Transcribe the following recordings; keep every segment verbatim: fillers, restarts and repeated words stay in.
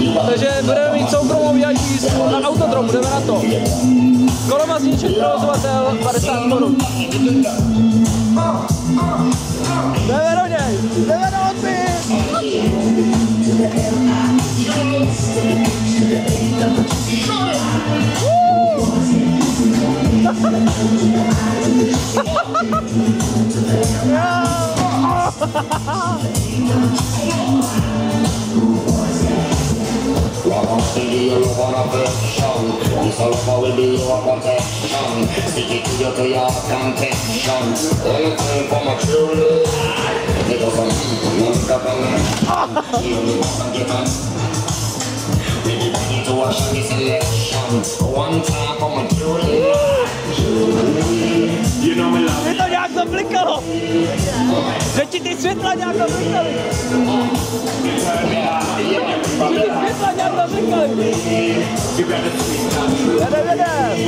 Takže budeme mít soukromou V I P na autodromu, jdeme na to. Kolomazníček provozovatel padesát korun. Jdeme do něj, jdeme do odběr. Studio love on affection. This all over will be your protection. Stick it to your to your contention. Anything for my children. It was on me, one step on me. You only want to get on. We be ready to wash this election. One time for my children. You know me love. Je to nějak zaplikalo. Že ti ty světla nějak zaplikaly. Že ti světla nějak zaplikaly. Jede, jede.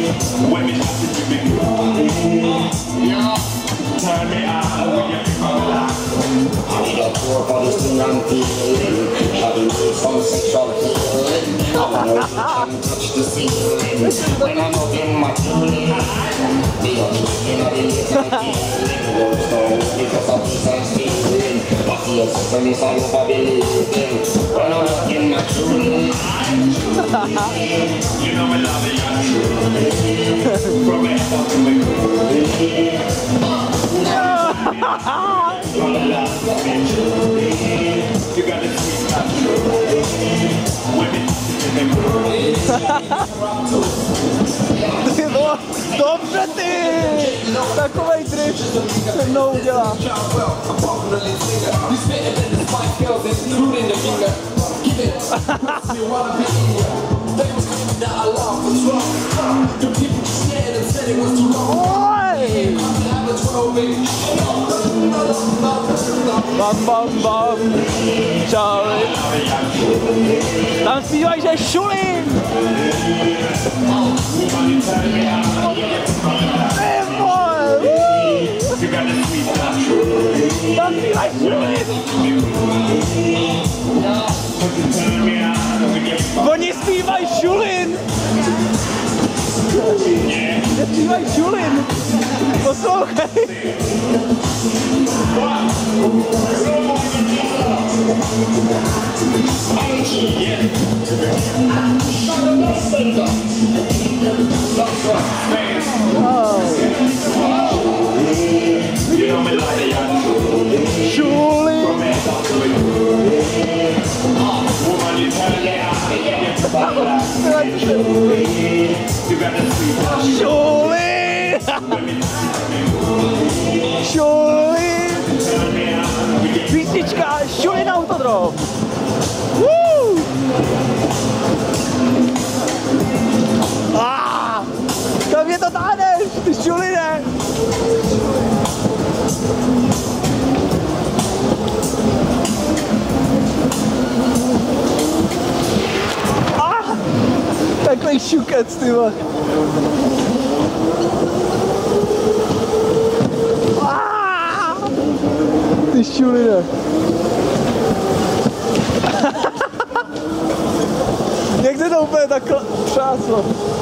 Turn me out when you come back. I need a tour for this thing I'm feeling. Having some sexual healing. I wanna know if you can touch the ceiling. When I'm up in my feeling. The unlooking of the little feeling. Goes down because of this I'm feeling. I feel something is all over believing. When I'm up in my feeling. You know me love it, you're true. From it up to me. Dobře ty! Takovej drift se mnou udělá. Bam, bam, bam, Charlie. Tam zpívají, že je Šulín. Ty vole, tam zpívají Šulín. Oni zpívají Šulín. Zpívají Šulín. Poslouchej. Šulín! Šulín! Písnička Šulín Autodrom! Woo! Ah! Kam je to táhneš, ty Šulíne? Ah! Takový šukec, ty vole. Ah! Ty Šulíne. Jak se to úplně takhle třáslo.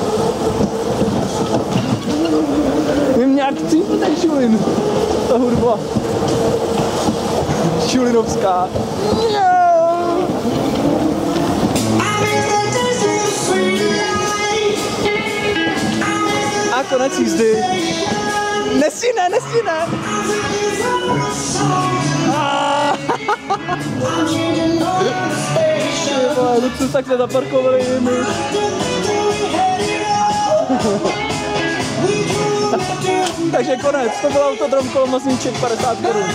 Vím nějak cípl ten Šulín. Ta hudba. Šulinovská. A konec jízdy. Nesíne, nesíne. Jebaje, no co takhle zaparkovali jimi. Takže konec, to byl Autodrom Kolomazníček padesát korun.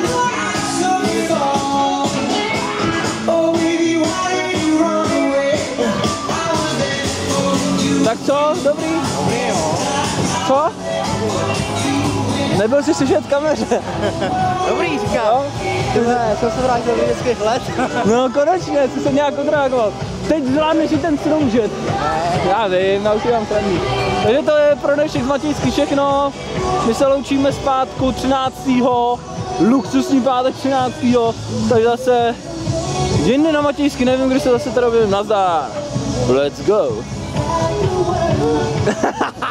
Tak co, dobrý? Dobrý, jo. Co? Nebyl jsi slyšet kameře. Dobrý, říkám. No? Ne, jsem se vrátil do dětských let. No konečně, jsi se nějak odreagoval. Teď zvládneš i ten Snowjet. Já vím, naučím vám srandu. Takže to je pro dnešek z Matějsky všechno. My se loučíme zpátku třináctého Luxusní pátek třináctého Takže zase Jindy na Matějsky, nevím, kdy se zase tady objevím, nazdar. Let's go.